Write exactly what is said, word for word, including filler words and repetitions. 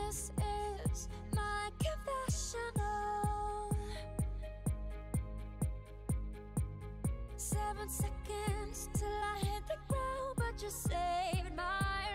This is my confessional. Seven seconds till I hit the ground, but you saved my